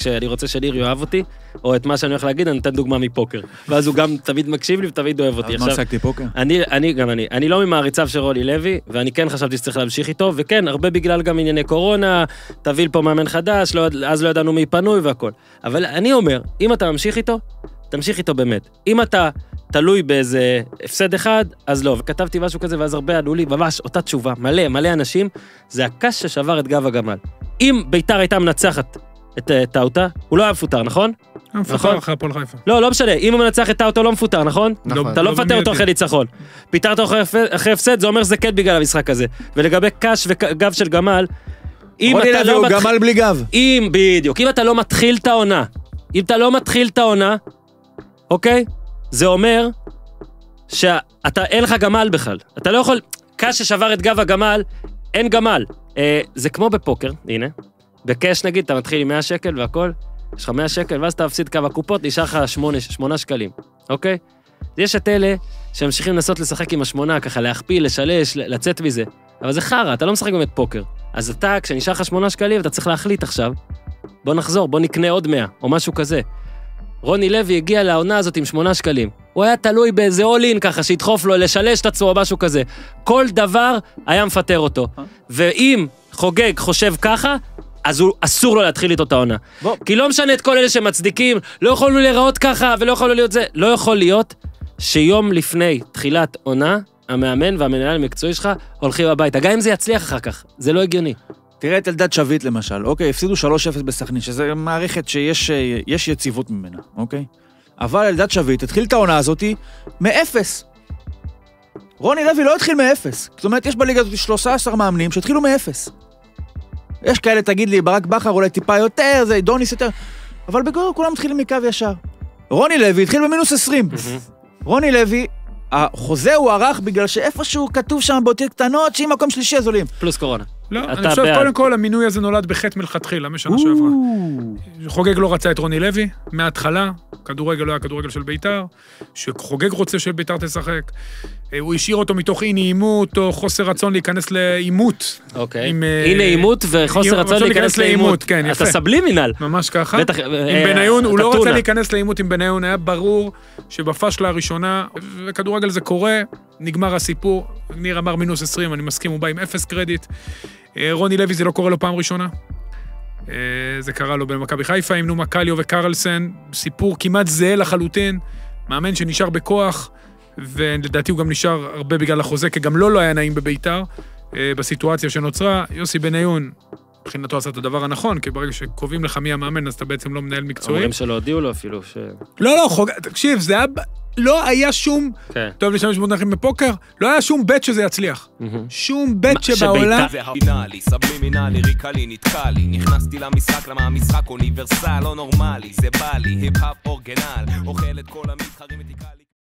כשאני רוצה שניר יאהב אותי, או את מה שאני הולך להגיד, אני נותן דוגמה מפוקר. ואז הוא גם תמיד מקשיב לי ותמיד אוהב אותי. מה עסקתי פוקר? אני לא ממעריציו של רוני לוי, ואני כן חשבתי שצריך להמשיך איתו, וכן, הרבה בגלל גם ענייני קורונה, תביא פה מאמן חדש, אז לא ידענו מי פנוי והכל. אבל אני אומר, אם אתה ממשיך איתו, תמשיך איתו באמת. אם אתה תלוי באיזה הפסד אחד, אז לא. וכתבתי משהו כזה, ואז הרבה ענו לי, ממש אותה תשובה, מלא אנשים, זה הקש ששבר את גב הגמל. אם ביתר הייתה מנצחת את טאוטה, הוא לא היה מפוטר, נכון? מפוטר אחרי הפועל חיפה. לא משנה, אם הוא מנצח את טאוטה, לא מפוטר, נכון? אתה לא מפטר אותו אחרי ניצחון. פיטרת אחרי הפסד, זה אומר זה כן בגלל המשחק הזה. ולגבי קש וגב של גמל, רוני לוי הוא גמל בלי גב. בדיוק, אם אתה לא מתחיל את העונה, אוקיי? זה אומר שאין לך גמל בכלל. אתה לא יכול, קש ששבר את גב הגמל, אין גמל. זה כמו בפוקר, הנה. בקש נגיד, אתה מתחיל עם 100 שקל והכל, יש לך 100 שקל, ואז אתה מפסיד כמה קופות, נשאר לך 8 שקלים, אוקיי? יש את אלה שממשיכים לנסות לשחק עם ה8, ככה להכפיל, לשלש, לצאת מזה. אבל זה חרא, אתה לא משחק באמת פוקר. אז אתה, כשנשאר לך 8 שקלים, אתה צריך להחליט עכשיו, בוא נחזור, בוא נקנה עוד 100, או משהו כזה. רוני לוי הגיע לעונה הזאת עם 8 שקלים. הוא היה תלוי באיזה all-in ככה, שידחוף לו, לשלש את עצמו או משהו כזה. כל דבר היה מפטר אותו. ואם חוגג חושב ככה, אז הוא אסור לו להתחיל איתו את העונה. כי לא משנה את כל אלה שמצדיקים, לא יכולנו להיראות ככה, ולא יכולנו להיות זה. לא יכול להיות שיום לפני תחילת עונה, המאמן והמנהל המקצועי שלך הולכים הביתה. גם אם זה יצליח אחר כך, זה לא הגיוני. תראה את אלדד שביט למשל, אוקיי, הפסידו 3-0 בסכנין, שזה מערכת שיש יציבות ממנה, אוקיי? אבל אלדד שביט התחיל את העונה הזאת מאפס. רוני לוי לא התחיל מאפס. זאת אומרת, יש בליגה הזאת 13 מאמנים שהתחילו מאפס. יש כאלה, תגיד לי, ברק בכר אולי טיפה יותר, זה דוניס יותר, אבל בגלל כולם מתחילים מקו ישר. רוני לוי התחיל במינוס 20. רוני לוי, החוזה הוא ערך בגלל שאיפשהו כתוב שם באותיות קטנות, שאם מקום שלישי אז עולים. פלוס קורונה. לא, אני חושב קודם כל המינוי הזה נולד בחטא מלכתחילה, משנה שעברה. חוגג לא רצה את רוני לוי, מההתחלה, כדורגל לא היה כדורגל של ביתר, שחוגג רוצה של ביתר תשחק, הוא השאיר אותו מתוך אי נעימות, או חוסר רצון להיכנס לאימות. אוקיי, אי נעימות וחוסר רצון להיכנס לאימות. כן, יפה. אתה סבלימינל. ממש ככה. עם בניון, הוא לא רצה להיכנס לאימות עם בניון, היה ברור שבפשלה הראשונה, וכדורגל זה קורה, נגמר הסיפור, ניר אמר מינוס 20, אני מסכים, הוא בא עם 0 קרדיט. רוני לוי זה לא קורה לו פעם ראשונה. זה קרה לו במכבי חיפה, עם נומה קליו וקרלסן, סיפור כמעט זהה לחלוטין, מאמן שנשאר בכוח, ולדעתי הוא גם נשאר הרבה בגלל החוזה, כי גם לא היה נעים בביתר, בסיטואציה שנוצרה. יוסי בניון, מבחינתו עשה את הדבר הנכון, כי ברגע שקובעים לך מי המאמן, אז אתה בעצם לא מנהל מקצועי. אומרים שלא הודיעו לו אפילו לא, תקשיב, זה היה... לא היה שום, טוב להשתמש מונחים בפוקר, לא היה שום בית שזה יצליח. שום בית שבעולם... זה הפינלי, סבלימינלי, ריקלי, נתקלי. נכנסתי למשחק, למה המשחק אוניברסל, לא נורמלי. זה בא לי, היפ-האפ אורגנל, אוכל את כל המתחרים ותקלי.